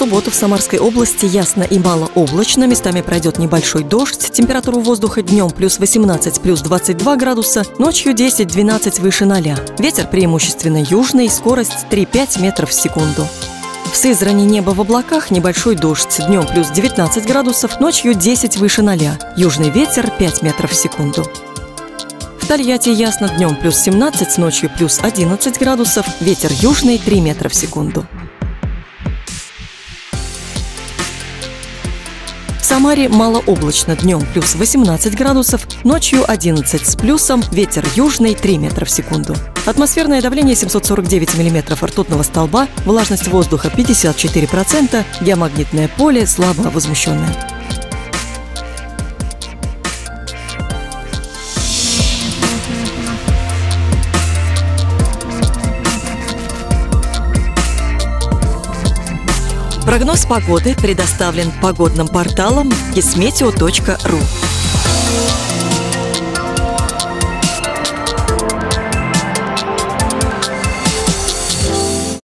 субботу в Самарской области ясно и малооблачно, местами пройдет небольшой дождь. Температура воздуха днем плюс 18, плюс 22 градуса, ночью 10-12 выше 0. Ветер преимущественно южный, скорость 3-5 метров в секунду. В Сызрани небо в облаках, небольшой дождь. Днем плюс 19 градусов, ночью 10 выше 0. Южный ветер 5 метров в секунду. В Тольятти ясно, днем плюс 17, ночью плюс 11 градусов, ветер южный 3 метра в секунду. В Самаре малооблачно, днем плюс 18 градусов, ночью 11 с плюсом, ветер южный 3 метра в секунду. Атмосферное давление 749 миллиметров ртутного столба, влажность воздуха 54%, геомагнитное поле слабо возмущенное. Прогноз погоды предоставлен погодным порталом kismeteo.ru.